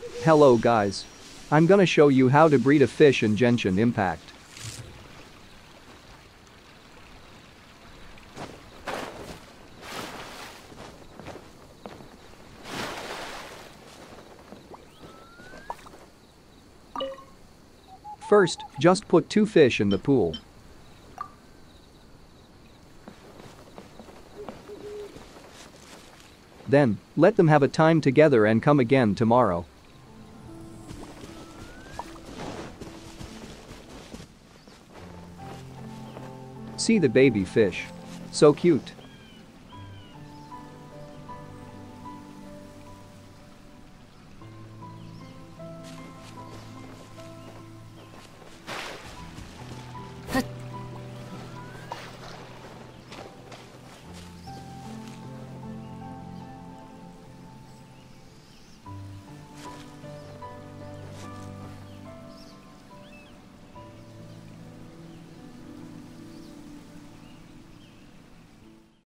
Hello guys. I'm gonna show you how to breed a fish in Genshin Impact. First, just put 2 fish in the pool. Then, let them have a time together and come again tomorrow. See the baby fish. So cute.